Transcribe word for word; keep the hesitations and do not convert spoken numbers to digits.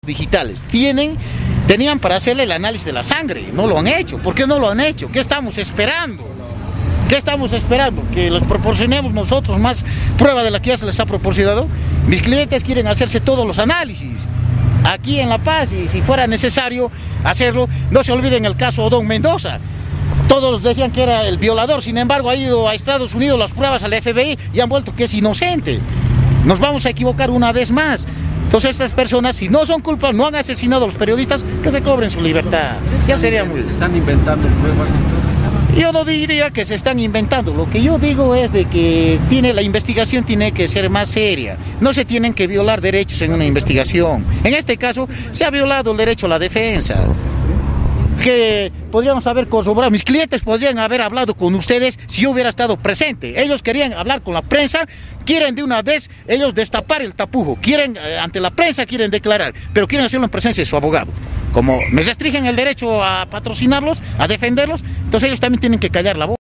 digitales. Tienen, tenían para hacerle el análisis de la sangre, no lo han hecho. ¿Por qué no lo han hecho? ¿Qué estamos esperando? ¿Qué estamos esperando? ¿Que les proporcionemos nosotros más prueba de la que ya se les ha proporcionado? Mis clientes quieren hacerse todos los análisis aquí en La Paz, y si fuera necesario hacerlo, no se olviden el caso Odón Mendoza. Todos decían que era el violador, sin embargo ha ido a Estados Unidos las pruebas al F B I y han vuelto que es inocente. Nos vamos a equivocar una vez más. Entonces estas personas, si no son culpables, no han asesinado a los periodistas, que se cobren su libertad. Ya sería muy... Se están inventando pruebas. Yo no diría que se están inventando, lo que yo digo es de que tiene, la investigación tiene que ser más seria, no se tienen que violar derechos en una investigación. En este caso se ha violado el derecho a la defensa, que podríamos haber corroborado, mis clientes podrían haber hablado con ustedes si yo hubiera estado presente. Ellos querían hablar con la prensa, quieren de una vez ellos destapar el tapujo, quieren eh, ante la prensa quieren declarar, pero quieren hacerlo en presencia de su abogado. Como me restringen el derecho a patrocinarlos, a defenderlos, entonces ellos también tienen que callar la boca.